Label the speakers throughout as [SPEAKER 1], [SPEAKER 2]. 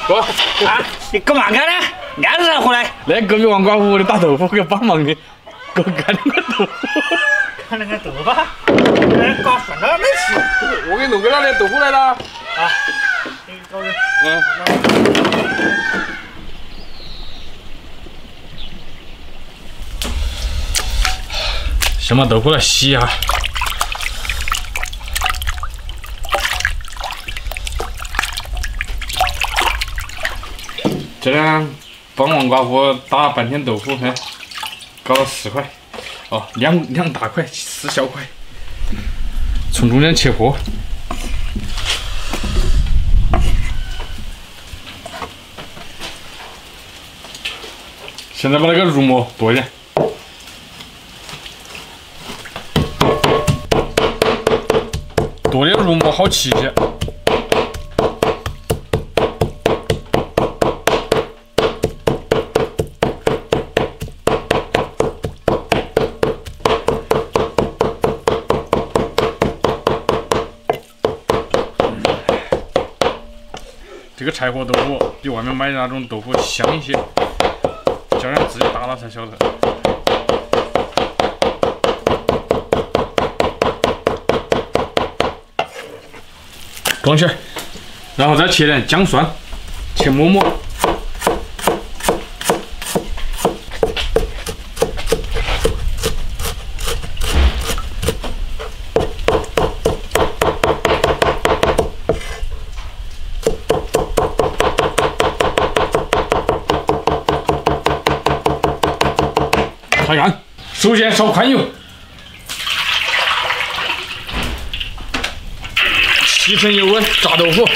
[SPEAKER 1] 哥，
[SPEAKER 2] 啊，你干嘛干呢？干啥回来？
[SPEAKER 1] 那隔壁王寡妇的打豆腐给我帮忙的，给我干那个豆腐。
[SPEAKER 2] 看那个豆腐吧，搞顺了没事。
[SPEAKER 1] 我给你弄给他的豆腐来了。
[SPEAKER 2] 啊，你搞的。
[SPEAKER 1] 先把豆腐来洗一下。这两帮王寡妇打了半天豆腐，嘿，搞了4块。哦，两大块，4小块，从中间切破。现在把那个肉末剁一点。剁的肉末好吃些。这个柴火豆腐比外面买的那种豆腐香一些，叫人自己打了才晓得。装起来，然后再切点姜蒜，切末末。开干，首先烧宽油，7成油温炸豆腐。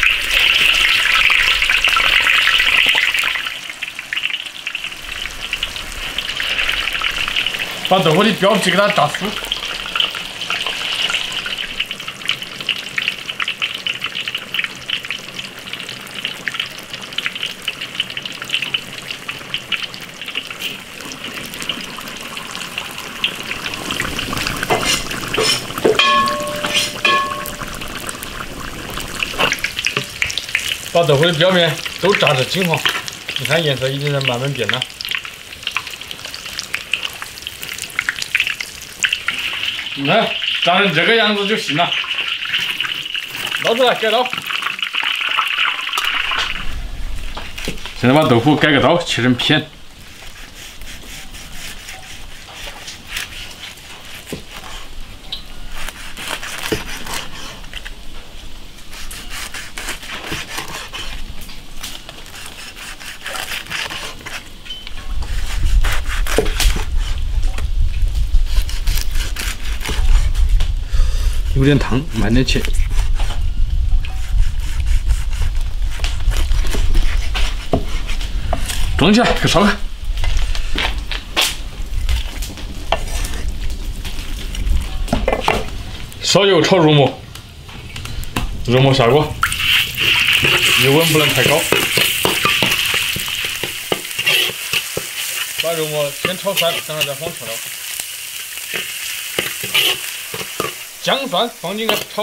[SPEAKER 1] 把豆腐的表皮给它炸酥。把豆腐的表面都炸至金黄，你看颜色已经在慢慢变了。你看炸成这个样子就行了，捞出来改刀。现在把豆腐改个刀，切成片。有点烫，慢点切。装起来，给烧开。烧油炒肉末，肉末下锅，油温不能太高。把肉末先炒散，等下再放调料。姜蒜放进去炒，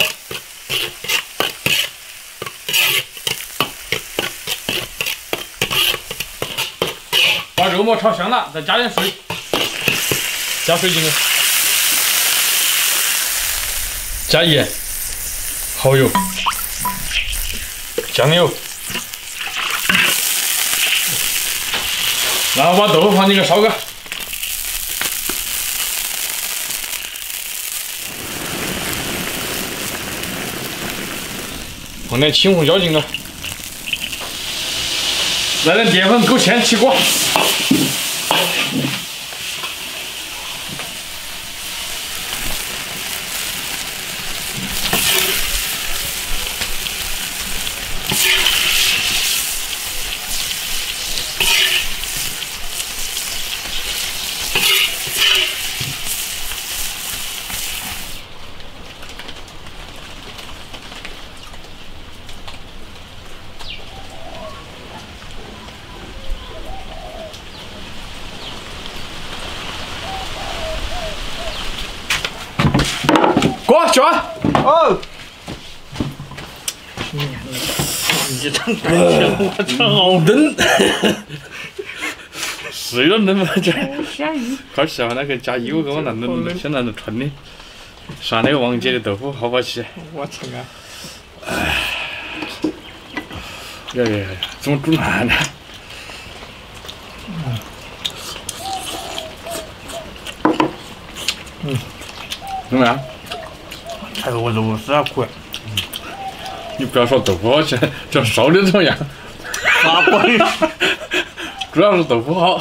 [SPEAKER 1] 把肉末炒香了，再加点水，加水进去，加盐、蚝油、酱油，然后把豆腐放进去烧个。放点青红椒进去，来点淀粉勾芡起锅。锅，去完。
[SPEAKER 2] 哦。 你这感情，我操，好
[SPEAKER 1] 嫩，是有点嫩嘛？这
[SPEAKER 2] 下雨。
[SPEAKER 1] 快吃啊！那个加油给我那嫩，现在都春的。上那个王姐的豆腐好不好吃？
[SPEAKER 2] 我操啊！
[SPEAKER 1] 呀，怎么煮烂了？怎么样？
[SPEAKER 2] 哎呦，我肉丝啊苦。
[SPEAKER 1] 你不要说豆腐好吃，这烧的怎么样？
[SPEAKER 2] 啥鬼？
[SPEAKER 1] 主要是豆腐好。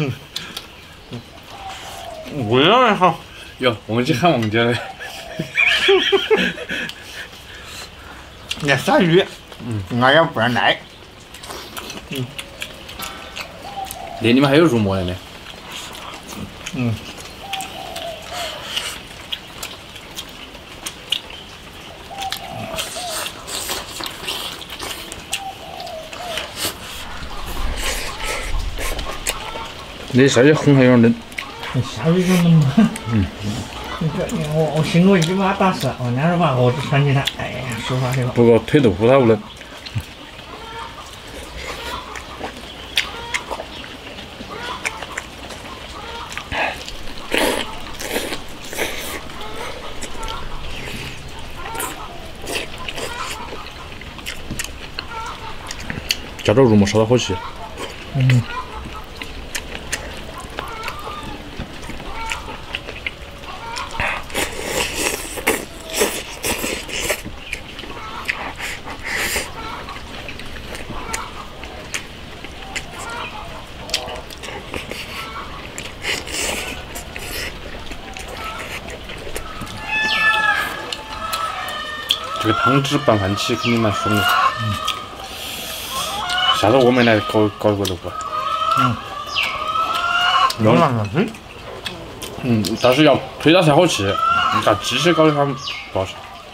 [SPEAKER 2] 味道也好。
[SPEAKER 1] 哟，忘记喊王姐了。
[SPEAKER 2] 你下雨，俺也不然来。
[SPEAKER 1] 那你们还有肉末的呢？那烧鸡红还有点嫩。
[SPEAKER 2] 下雨就能吗？我心里一把打死，我那时候把盒子穿起来，哎呀，说话这个。
[SPEAKER 1] 不过推豆腐它不嫩。加点肉末烧得好吃。这个汤汁拌饭起肯定蛮爽的。下次我们来搞一个豆腐。
[SPEAKER 2] 有那个水。
[SPEAKER 1] 但是要推它才好吃，你看鸡血搞的它不好吃。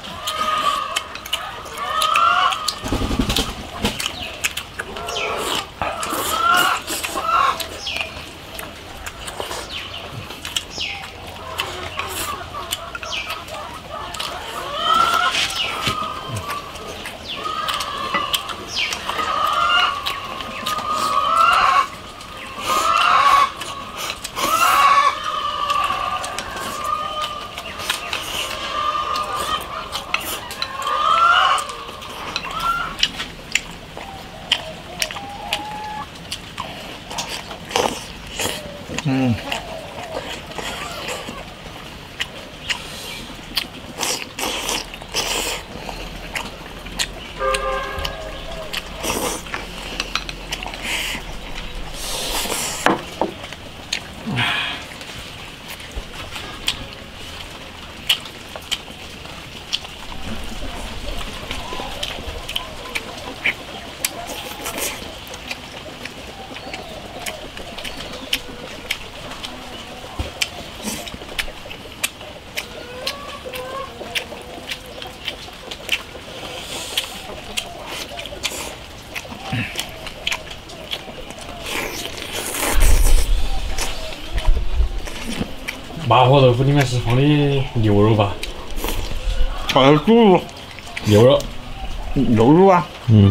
[SPEAKER 1] 麻婆豆腐里面是放的牛肉吧？
[SPEAKER 2] 放的猪肉。
[SPEAKER 1] 牛肉。
[SPEAKER 2] 牛肉啊。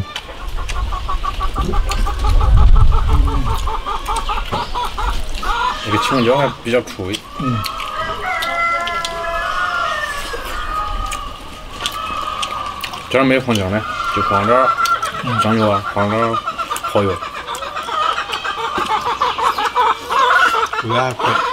[SPEAKER 1] 那个青椒还比较出味。这儿没有放酱呢，就放点酱油啊，放点蚝油。
[SPEAKER 2] 对啊。